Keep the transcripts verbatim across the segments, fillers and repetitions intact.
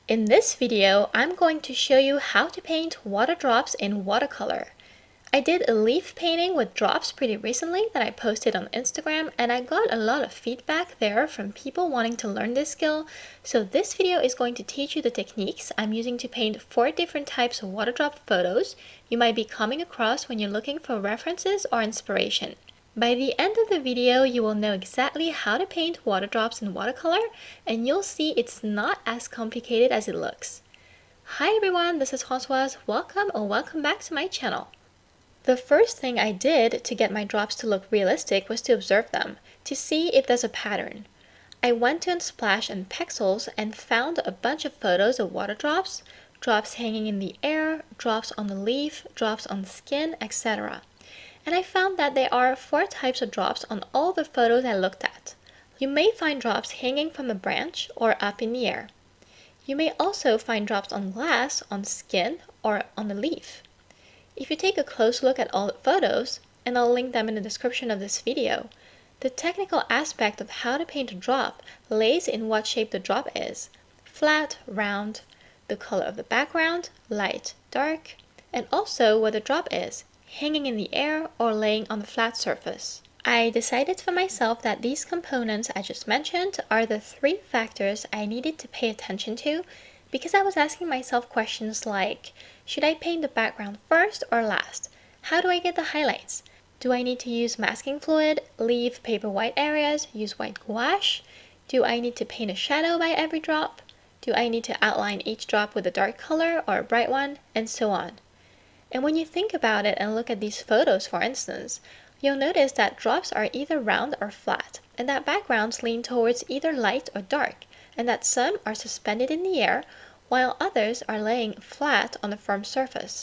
In this video, I'm going to show you how to paint water drops in watercolor. I did a leaf painting with drops pretty recently that I posted on Instagram, and I got a lot of feedback there from people wanting to learn this skill. So this video is going to teach you the techniques I'm using to paint four different types of water drop photos you might be coming across when you're looking for references or inspiration. By the end of the video, you will know exactly how to paint water drops in watercolor, and you'll see it's not as complicated as it looks. Hi everyone, this is Françoise. Welcome or welcome back to my channel. The first thing I did to get my drops to look realistic was to observe them, to see if there's a pattern. I went to Unsplash and Pexels and found a bunch of photos of water drops, drops hanging in the air, drops on the leaf, drops on the skin, et cetera. And I found that there are four types of drops on all the photos I looked at. You may find drops hanging from a branch or up in the air. You may also find drops on glass, on skin, or on the leaf. If you take a close look at all the photos, and I'll link them in the description of this video, the technical aspect of how to paint a drop lays in what shape the drop is: flat, round, the color of the background, light, dark, and also where the drop is, hanging in the air or laying on the flat surface. I decided for myself that these components I just mentioned are the three factors I needed to pay attention to, because I was asking myself questions like, should I paint the background first or last? How do I get the highlights? Do I need to use masking fluid, leave paper white areas, use white gouache? Do I need to paint a shadow by every drop? Do I need to outline each drop with a dark color or a bright one? And so on. And when you think about it and look at these photos, for instance, you'll notice that drops are either round or flat, and that backgrounds lean towards either light or dark, and that some are suspended in the air, while others are laying flat on a firm surface.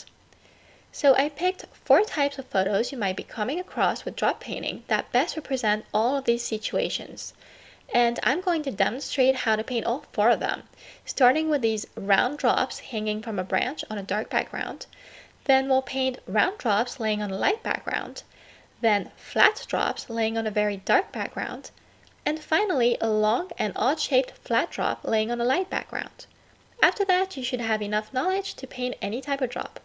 So I picked four types of photos you might be coming across with drop painting that best represent all of these situations. And I'm going to demonstrate how to paint all four of them, starting with these round drops hanging from a branch on a dark background. Then we'll paint round drops laying on a light background, then flat drops laying on a very dark background, and finally a long and odd-shaped flat drop laying on a light background. After that, you should have enough knowledge to paint any type of drop.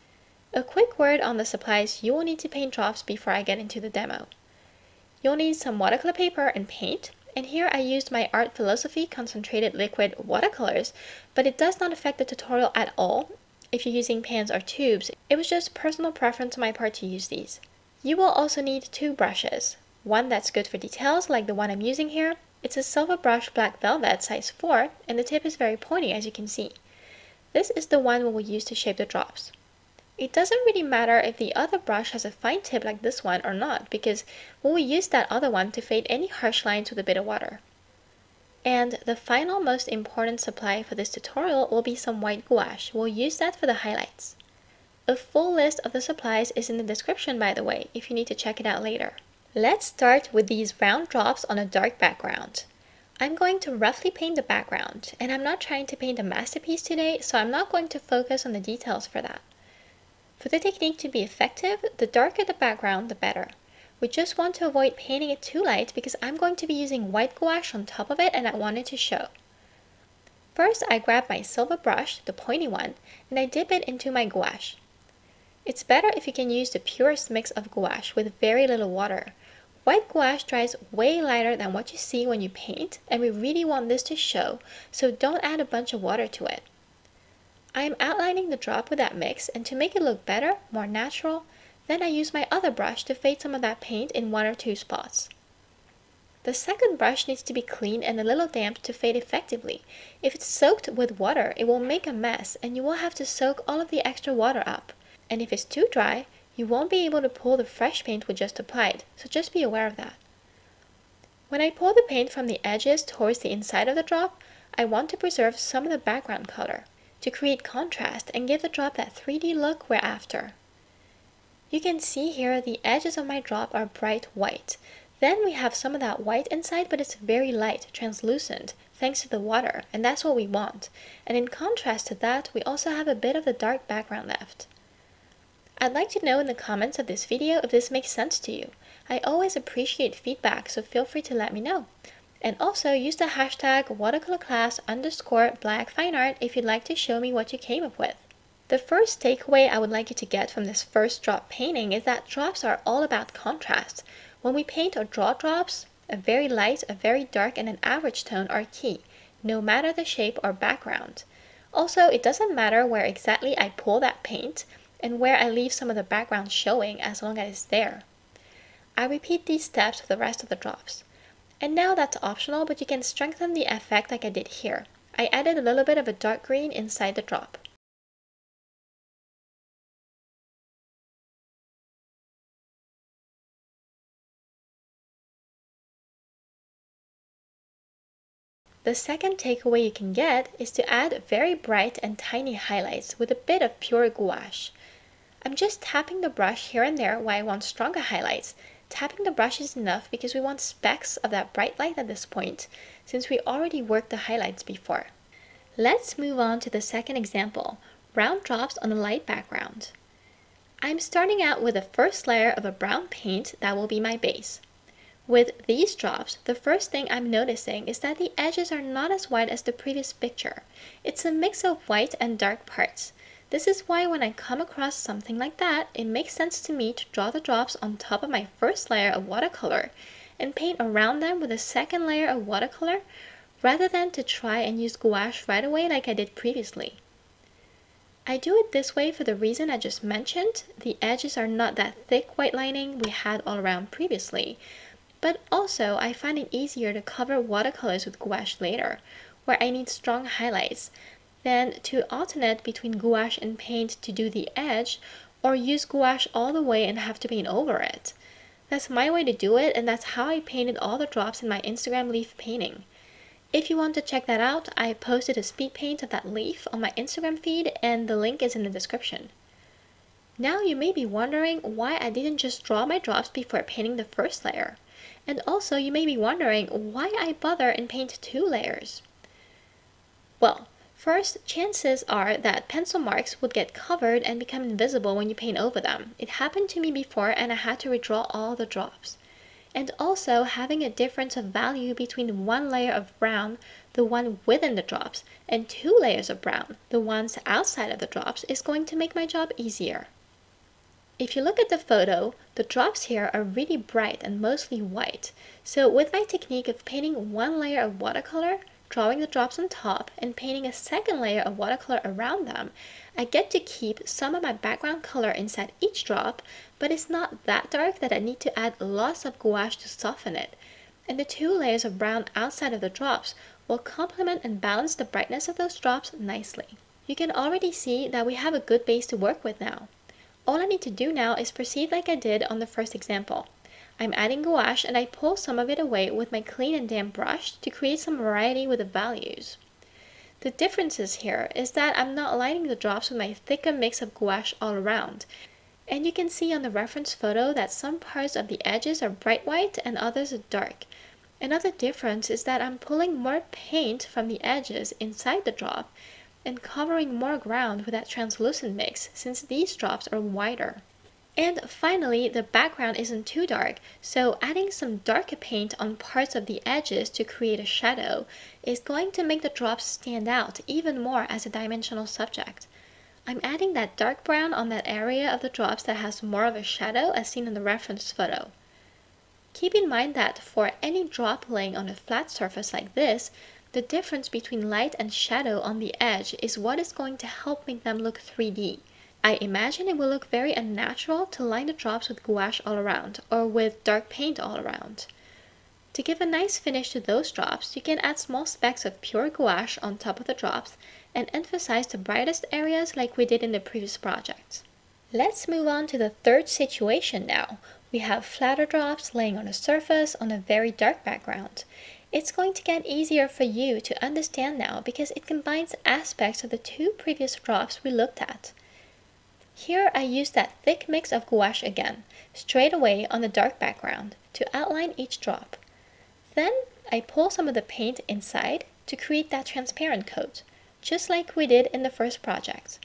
A quick word on the supplies you will need to paint drops before I get into the demo. You'll need some watercolor paper and paint, and here I used my Art Philosophy concentrated liquid watercolors, but it does not affect the tutorial at all if you're using pans or tubes. It was just personal preference on my part to use these. You will also need two brushes. One that's good for details, like the one I'm using here. It's a Silver Brush Black Velvet size four, and the tip is very pointy, as you can see. This is the one we will use to shape the drops. It doesn't really matter if the other brush has a fine tip like this one or not, because we will use that other one to fade any harsh lines with a bit of water. And the final most important supply for this tutorial will be some white gouache. We'll use that for the highlights. A full list of the supplies is in the description, by the way, if you need to check it out later. Let's start with these round drops on a dark background. I'm going to roughly paint the background, and I'm not trying to paint a masterpiece today, so I'm not going to focus on the details for that. For the technique to be effective, the darker the background, the better. We just want to avoid painting it too light because I'm going to be using white gouache on top of it, and I want it to show. First, I grab my silver brush, the pointy one, and I dip it into my gouache. It's better if you can use the purest mix of gouache with very little water. White gouache dries way lighter than what you see when you paint, and we really want this to show, so don't add a bunch of water to it. I am outlining the drop with that mix, and to make it look better, more natural, then I use my other brush to fade some of that paint in one or two spots. The second brush needs to be clean and a little damp to fade effectively. If it's soaked with water, it will make a mess, and you will have to soak all of the extra water up. And if it's too dry, you won't be able to pull the fresh paint we just applied, so just be aware of that. When I pour the paint from the edges towards the inside of the drop, I want to preserve some of the background color to create contrast and give the drop that three D look we're after. You can see here the edges of my drop are bright white. Then we have some of that white inside, but it's very light, translucent, thanks to the water, and that's what we want. And in contrast to that, we also have a bit of the dark background left. I'd like to know in the comments of this video if this makes sense to you. I always appreciate feedback, so feel free to let me know. And also use the hashtag watercolorclass underscore black fine art if you'd like to show me what you came up with. The first takeaway I would like you to get from this first drop painting is that drops are all about contrast. When we paint or draw drops, a very light, a very dark, and an average tone are key, no matter the shape or background. Also, it doesn't matter where exactly I pull that paint and where I leave some of the background showing as long as it's there. I repeat these steps for the rest of the drops. And now that's optional, but you can strengthen the effect like I did here. I added a little bit of a dark green inside the drop. The second takeaway you can get is to add very bright and tiny highlights with a bit of pure gouache. I'm just tapping the brush here and there while I want stronger highlights. Tapping the brush is enough because we want specks of that bright light at this point, since we already worked the highlights before. Let's move on to the second example, brown drops on a light background. I'm starting out with the first layer of a brown paint that will be my base. With these drops, the first thing I'm noticing is that the edges are not as white as the previous picture. It's a mix of white and dark parts. This is why when I come across something like that, it makes sense to me to draw the drops on top of my first layer of watercolor and paint around them with a second layer of watercolor rather than to try and use gouache right away like I did previously. I do it this way for the reason I just mentioned. The edges are not that thick white lining we had all around previously. But also, I find it easier to cover watercolors with gouache later, where I need strong highlights, than to alternate between gouache and paint to do the edge, or use gouache all the way and have to paint over it. That's my way to do it, and that's how I painted all the drops in my Instagram leaf painting. If you want to check that out, I posted a speed paint of that leaf on my Instagram feed, and the link is in the description. Now you may be wondering why I didn't just draw my drops before painting the first layer. And also, you may be wondering why I bother and paint two layers. Well, first, chances are that pencil marks would get covered and become invisible when you paint over them. It happened to me before and I had to redraw all the drops. And also, having a difference of value between one layer of brown, the one within the drops, and two layers of brown, the ones outside of the drops, is going to make my job easier. If you look at the photo, the drops here are really bright and mostly white. So with my technique of painting one layer of watercolor, drawing the drops on top, and painting a second layer of watercolor around them, I get to keep some of my background color inside each drop, but it's not that dark that I need to add lots of gouache to soften it. And the two layers of brown outside of the drops will complement and balance the brightness of those drops nicely. You can already see that we have a good base to work with now. All I need to do now is proceed like I did on the first example. I'm adding gouache and I pull some of it away with my clean and damp brush to create some variety with the values. The differences here is that I'm not lining the drops with my thicker mix of gouache all around. And you can see on the reference photo that some parts of the edges are bright white and others are dark. Another difference is that I'm pulling more paint from the edges inside the drop and covering more ground with that translucent mix since these drops are wider. And finally, the background isn't too dark, so adding some darker paint on parts of the edges to create a shadow is going to make the drops stand out even more as a dimensional subject. I'm adding that dark brown on that area of the drops that has more of a shadow as seen in the reference photo. Keep in mind that for any drop laying on a flat surface like this, the difference between light and shadow on the edge is what is going to help make them look three D. I imagine it will look very unnatural to line the drops with gouache all around, or with dark paint all around. To give a nice finish to those drops, you can add small specks of pure gouache on top of the drops and emphasize the brightest areas like we did in the previous project. Let's move on to the third situation now. We have flatter drops laying on a surface on a very dark background. It's going to get easier for you to understand now because it combines aspects of the two previous drops we looked at. Here I used that thick mix of gouache again, straight away on the dark background, to outline each drop. Then I pull some of the paint inside to create that transparent coat, just like we did in the first project.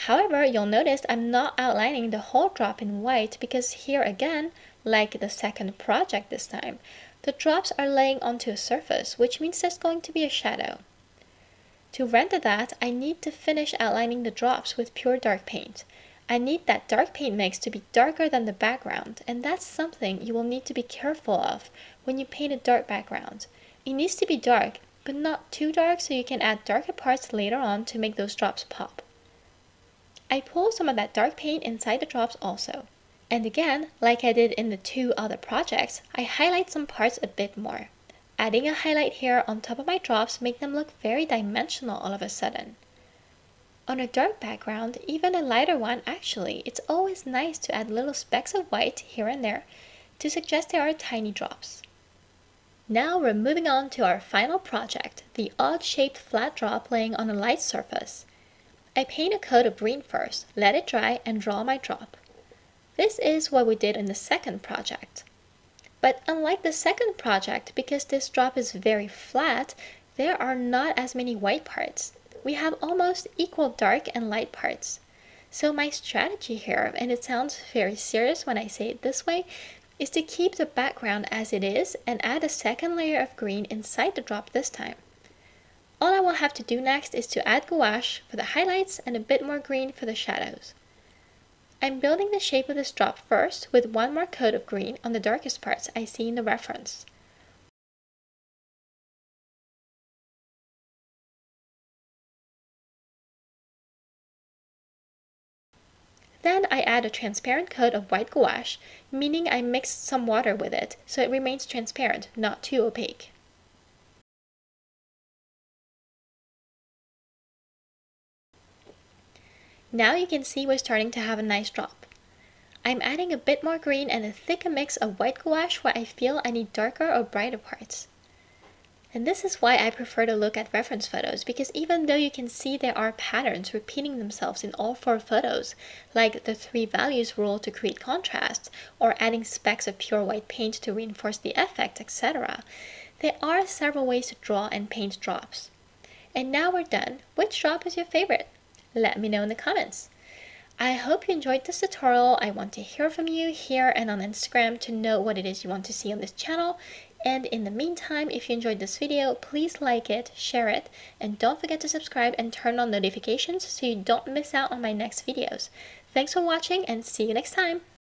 However, you'll notice I'm not outlining the whole drop in white because here again, like the second project this time, the drops are laying onto a surface, which means there's going to be a shadow. To render that, I need to finish outlining the drops with pure dark paint. I need that dark paint mix to be darker than the background, and that's something you will need to be careful of when you paint a dark background. It needs to be dark, but not too dark so you can add darker parts later on to make those drops pop. I pull some of that dark paint inside the drops also. And again, like I did in the two other projects, I highlight some parts a bit more. Adding a highlight here on top of my drops make them look very dimensional all of a sudden. On a dark background, even a lighter one actually, it's always nice to add little specks of white here and there to suggest there are tiny drops. Now we're moving on to our final project, the odd-shaped flat drop laying on a light surface. I paint a coat of green first, let it dry, and draw my drop. This is what we did in the second project. But unlike the second project, because this drop is very flat, there are not as many white parts. We have almost equal dark and light parts. So my strategy here, and it sounds very serious when I say it this way, is to keep the background as it is and add a second layer of green inside the drop this time. All I will have to do next is to add gouache for the highlights and a bit more green for the shadows. I'm building the shape of this drop first with one more coat of green on the darkest parts I see in the reference. Then I add a transparent coat of white gouache, meaning I mixed some water with it so it remains transparent, not too opaque. Now you can see we're starting to have a nice drop. I'm adding a bit more green and a thicker mix of white gouache where I feel I need darker or brighter parts. And this is why I prefer to look at reference photos, because even though you can see there are patterns repeating themselves in all four photos, like the three values rule to create contrast, or adding specks of pure white paint to reinforce the effect, et cetera, there are several ways to draw and paint drops. And now we're done. Which drop is your favorite? Let me know in the comments. I hope you enjoyed this tutorial. I want to hear from you here and on Instagram to know what it is you want to see on this channel. And in the meantime, if you enjoyed this video, please like it, share it, and don't forget to subscribe and turn on notifications so you don't miss out on my next videos. Thanks for watching and see you next time!